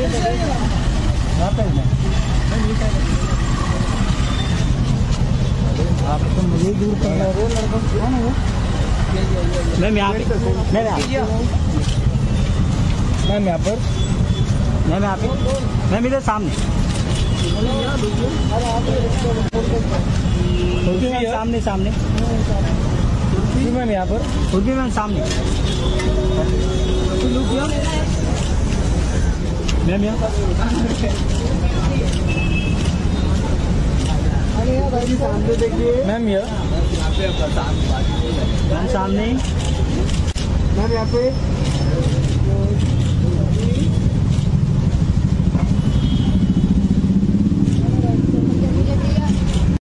आप तो मुझे दूर कर रहे हो। लड़का कौन है? मैम यहाँ पे, मैम यहाँ पर, मैम यहाँ पे, मैम इधर सामने, सामने सामने, मैम यहाँ पर, खुद भी मैम सामने, मैम यहाँ सामने देखिए, मैम यहाँ, मैम सामने, मैम यहाँ पे।